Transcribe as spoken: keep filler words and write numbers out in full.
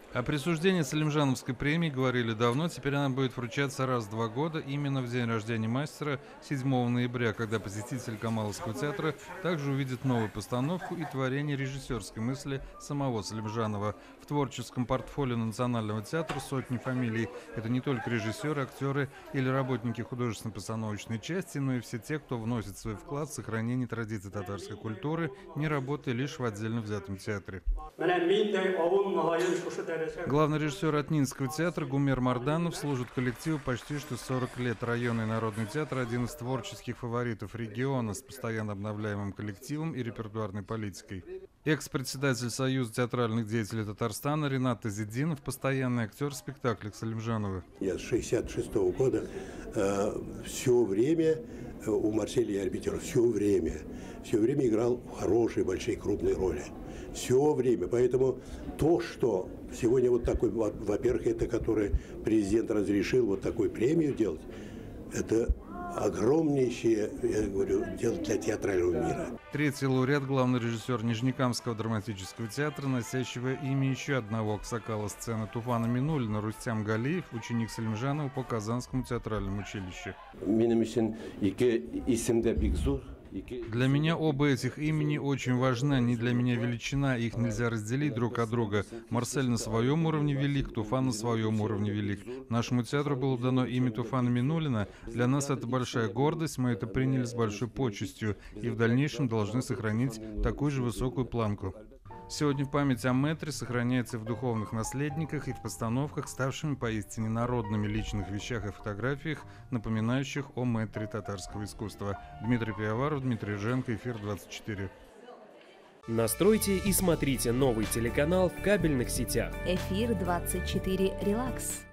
О присуждении Салимжановской премии говорили давно, теперь она будет вручаться раз в два года, именно в день рождения мастера, седьмого ноября, когда посетитель Камаловского театра также увидит новую постановку и творение режиссерской мысли самого Салимжанова. В творческом портфолио Национального театра сотни фамилий. Это не только режиссеры, актеры или работники художественно-постановочной части, но и все те, кто вносит свой вклад в сохранение традиций татарской культуры, не работая лишь в отдельно взятом театре. Главный режиссер Атнинского театра Гумер Марданов служит коллективу почти что сорок лет. Районный народный театр – один из творческих фаворитов региона с постоянно обновляемым коллективом и репертуарной политикой. Экс-председатель Союза театральных деятелей Татарстана Ринат Тазидинов – постоянный актер спектаклей Салимжанова. Я с шестьдесят шестого года э, все время у Марселя Арбитера, все время, все время играл в хорошие, большие, крупные роли. Все время. Поэтому то, что сегодня вот такой, во-первых, это который президент разрешил вот такую премию делать, это огромнейшее, я говорю, дело для театрального мира. Третий лауреат, главный режиссер Нижнекамского драматического театра, носящего имя еще одного аксакала сцены Туфана Минуллина, Рустям Галиев, ученик Салимжанова по Казанскому театральному училищу. Для меня оба этих имени очень важны, они для меня величина, их нельзя разделить друг от друга. Марсель на своем уровне велик, Туфан на своем уровне велик. Нашему театру было дано имя Туфана Минуллина, для нас это большая гордость, мы это приняли с большой почестью и в дальнейшем должны сохранить такую же высокую планку. Сегодня память о мэтре сохраняется в духовных наследниках и в постановках, ставшими поистине народными, личных вещах и фотографиях, напоминающих о мэтре татарского искусства. Дмитрий Пиаваров, Дмитрий Женко, Эфир двадцать четыре. Настройте и смотрите новый телеканал в кабельных сетях. Эфир двадцать четыре Релакс.